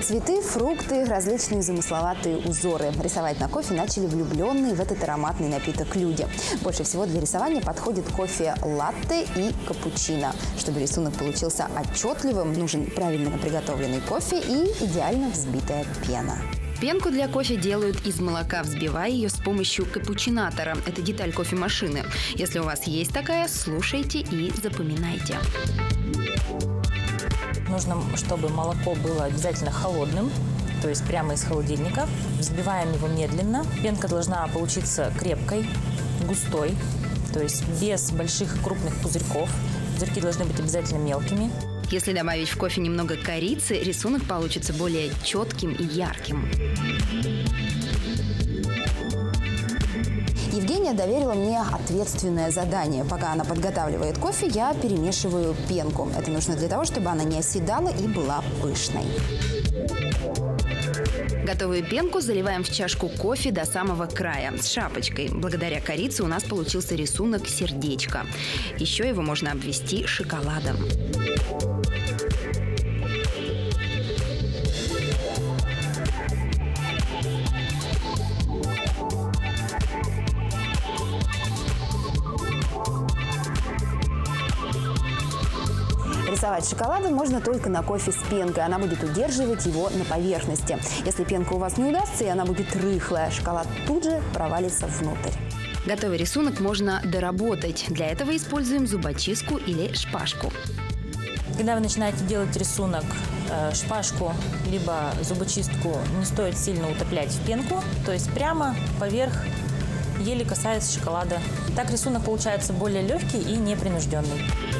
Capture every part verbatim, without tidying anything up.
Цветы, фрукты, различные замысловатые узоры. Рисовать на кофе начали влюбленные в этот ароматный напиток люди. Больше всего для рисования подходит кофе латте и капучино. Чтобы рисунок получился отчетливым, нужен правильно приготовленный кофе и идеально взбитая пена. Пенку для кофе делают из молока, взбивая ее с помощью капучинатора. Это деталь кофемашины. Если у вас есть такая, слушайте и запоминайте. Нужно, чтобы молоко было обязательно холодным, то есть прямо из холодильника. Взбиваем его медленно. Пенка должна получиться крепкой, густой, то есть без больших и крупных пузырьков. Пузырьки должны быть обязательно мелкими. Если добавить в кофе немного корицы, рисунок получится более четким и ярким. Евгения доверила мне ответственное задание. Пока она подготавливает кофе, я перемешиваю пенку. Это нужно для того, чтобы она не оседала и была пышной. Готовую пенку заливаем в чашку кофе до самого края с шапочкой. Благодаря корице у нас получился рисунок сердечко. Еще его можно обвести шоколадом. Рисовать шоколадом можно только на кофе с пенкой. Она будет удерживать его на поверхности. Если пенка у вас не удастся, и она будет рыхлая, шоколад тут же провалится внутрь. Готовый рисунок можно доработать. Для этого используем зубочистку или шпажку. Когда вы начинаете делать рисунок, шпажку либо зубочистку не стоит сильно утоплять в пенку, то есть прямо поверх, еле касаясь шоколада. Так рисунок получается более легкий и непринужденный.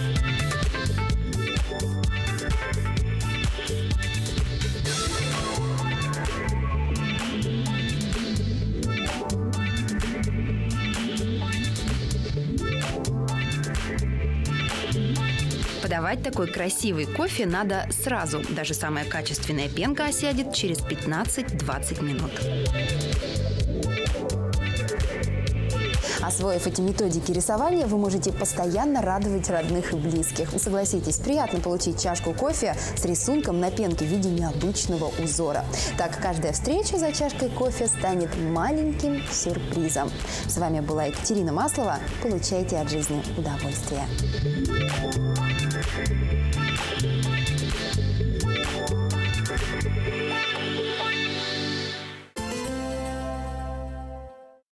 Подавать такой красивый кофе надо сразу. Даже самая качественная пенка осядет через пятнадцать-двадцать минут. Освоив эти методики рисования, вы можете постоянно радовать родных и близких. Согласитесь, приятно получить чашку кофе с рисунком на пенке в виде необычного узора. Так, каждая встреча за чашкой кофе станет маленьким сюрпризом. С вами была Екатерина Маслова. Получайте от жизни удовольствие.